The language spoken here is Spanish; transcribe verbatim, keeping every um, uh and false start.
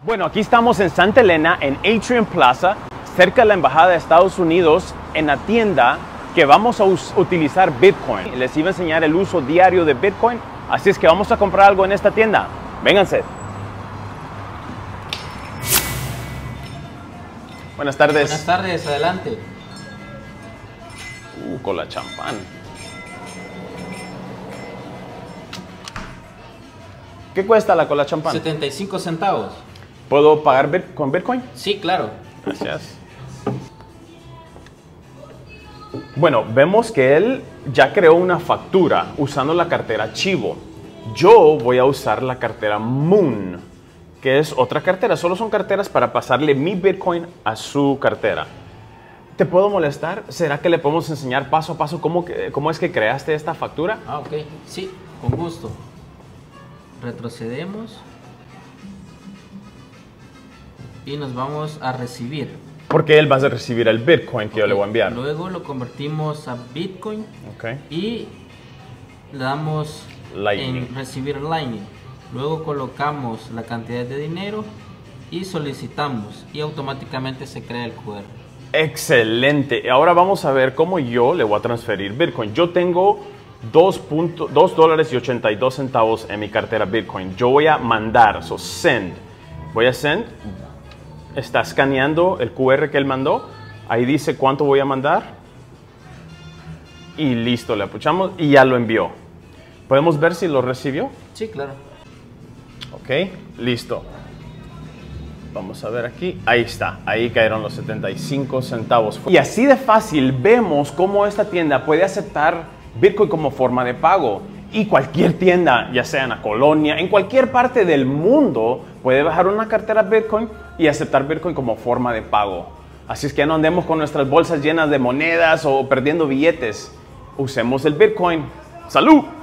Bueno, aquí estamos en Santa Elena, en Atrium Plaza, cerca de la Embajada de Estados Unidos, en la tienda que vamos a utilizar Bitcoin. Les iba a enseñar el uso diario de Bitcoin, así es que vamos a comprar algo en esta tienda. Vénganse. Buenas tardes. Buenas tardes, adelante. Uh, cola champán. ¿Qué cuesta la cola champán? setenta y cinco centavos. ¿Puedo pagar bit con Bitcoin? Sí, claro. Gracias. Bueno, vemos que él ya creó una factura usando la cartera Chivo. Yo voy a usar la cartera Moon, que es otra cartera. Solo son carteras para pasarle mi Bitcoin a su cartera. ¿Te puedo molestar? ¿Será que le podemos enseñar paso a paso cómo, cómo es que creaste esta factura? Ah, ok. Sí, con gusto. Retrocedemos. Y nos vamos a recibir. Porque él va a recibir el Bitcoin que okay. yo le voy a enviar. Luego lo convertimos a Bitcoin. Okay. Y le damos Lightning. en recibir Lightning. Luego colocamos la cantidad de dinero y solicitamos. Y automáticamente se crea el Q R. Excelente. Ahora vamos a ver cómo yo le voy a transferir Bitcoin. Yo tengo dos dólares y ochenta y dos centavos en mi cartera Bitcoin. Yo voy a mandar, so send. Voy a send. Está escaneando el Q R que él mandó. Ahí dice cuánto voy a mandar. Y listo, le apuchamos y ya lo envió. ¿Podemos ver si lo recibió? Sí, claro. Ok, listo. Vamos a ver aquí. Ahí está. Ahí cayeron los setenta y cinco centavos. Y así de fácil vemos cómo esta tienda puede aceptar Bitcoin como forma de pago. Y cualquier tienda, ya sea en la colonia, en cualquier parte del mundo, puede bajar una cartera Bitcoin y aceptar Bitcoin como forma de pago. Así es que ya no andemos con nuestras bolsas llenas de monedas o perdiendo billetes. Usemos el Bitcoin. ¡Salud!